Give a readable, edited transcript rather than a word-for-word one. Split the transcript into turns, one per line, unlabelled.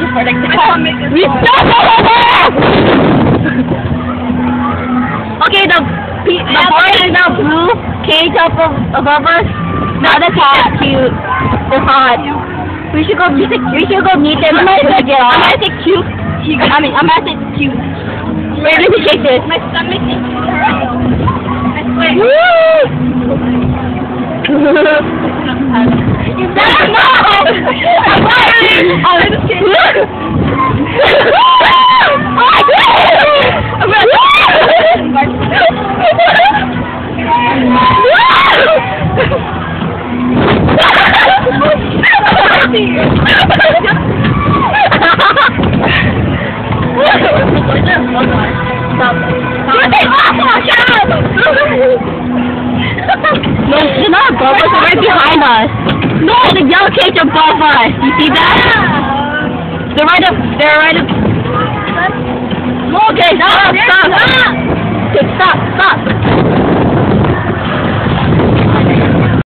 for like the Okay, the boy in the blue cage up above us. Now that's hot, cute. They're hot. We should go meet them. I'm gonna say cute. I'm gonna say cute. Wait, let me shake this. My stomach is Woo! No, they're not above us, they're right behind us. No, the yellow cage above us. You see that? They're right up. No, okay, stop.